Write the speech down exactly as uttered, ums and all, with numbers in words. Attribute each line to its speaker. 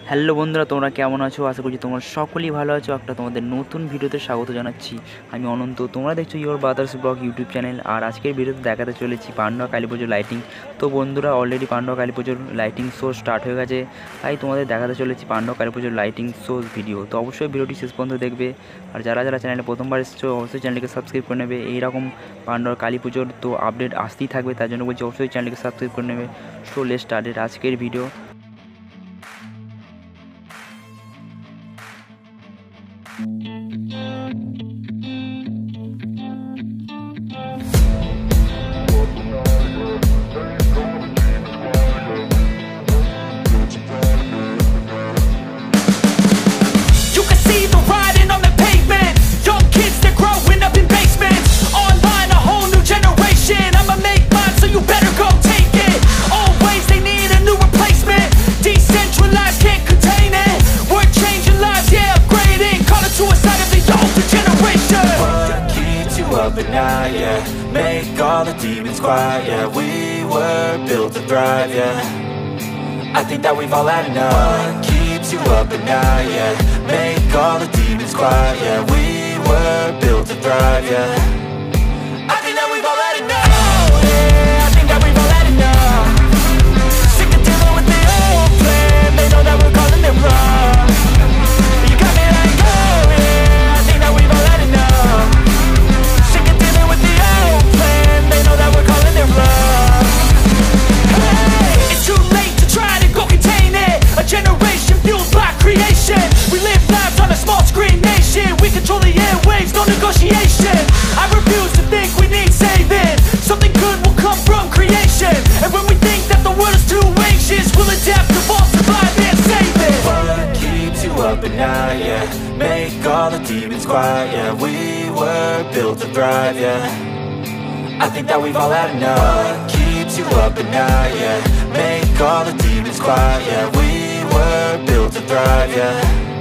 Speaker 1: Hello বন্ধুরা, তোমরা কেমন আছো? আশা করছি তোমরা সকলেই ভালো আছো। একটা তোমাদের নতুন ভিডিওতে স্বাগত জানাচ্ছি। আমি অনন্ত, তোমরা দেখছো your brother's blog YouTube channel. আর আজকের ভিডিওতে দেখাতে চলেছি পান্ডুয়া কালী পুজোর লাইটিং। তো বন্ধুরা, অলরেডি পান্ডুয়া কালী পুজোর লাইটিং শো স্টার্ট হয়ে গেছে, তাই তোমাদের দেখাতে চলেছি পান্ডুয়া কালী পুজোর লাইটিং শো ভিডিও। তো অবশ্যই ভিডিওটি শেষ পর্যন্ত দেখবে। আর যারা যারা চ্যানেলে প্রথমবার এসেছো অবশ্যই চ্যানেলকে সাবস্ক্রাইব করে নেবে। এইরকম পান্ডুয়া কালী পুজোর তো আপডেট আসতেই থাকবে, তার জন্য বলছি অবশ্যই চ্যানেলকে সাবস্ক্রাইব করে নেবে। সো লেটস স্টার্টেড আজকের video.
Speaker 2: At night, yeah, make all the demons quiet, yeah, we were built to thrive, yeah, I think that we've all had enough. What keeps you up at night, yeah, make all the demons quiet, yeah, we were built to thrive, yeah, I think that we've all had enough. Oh yeah, I think that we've all had enough. Sick of dealing with the old plan, they know that we're calling it wrong. You got me like, oh yeah, I think that we've all had enough. They know that we're calling it wrong. Hey, it's too late to try to go contain it. A generation fueled by creation. We live lives on a small screen nation. We control the airwaves, no negotiation. I refuse to think we need saving. Something good will come from creation. And when we think that the world is too anxious, we'll adapt, evolve, survive and save it. What keeps you up at night, yeah, make all the demons quiet, yeah, we were built to thrive, yeah, I think that we've all had enough. What keeps you up at night, yeah, make all the demons quiet, yeah, we were built to thrive, yeah.